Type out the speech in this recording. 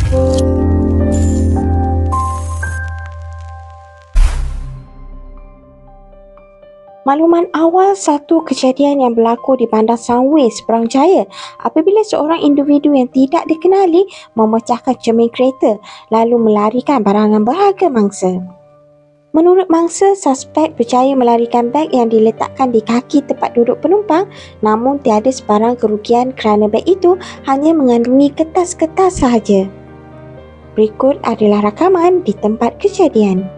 Makluman awal satu kejadian yang berlaku di Bandar Sunways, Perang Jaya apabila seorang individu yang tidak dikenali memecahkan cermin kereta lalu melarikan barangan berharga mangsa. Menurut mangsa, suspek berjaya melarikan beg yang diletakkan di kaki tempat duduk penumpang, namun tiada sebarang kerugian kerana beg itu hanya mengandungi kertas-kertas sahaja. Berikut adalah rakaman di tempat kejadian.